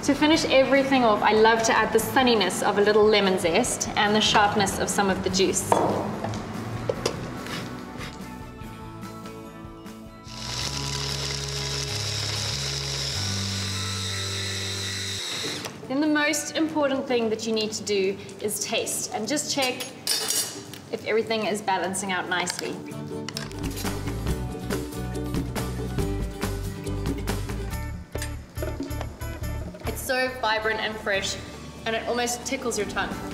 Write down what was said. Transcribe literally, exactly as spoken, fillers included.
To finish everything off, I love to add the sunniness of a little lemon zest and the sharpness of some of the juice. Then the most important thing that you need to do is taste and just check if everything is balancing out nicely. It's so vibrant and fresh, and it almost tickles your tongue.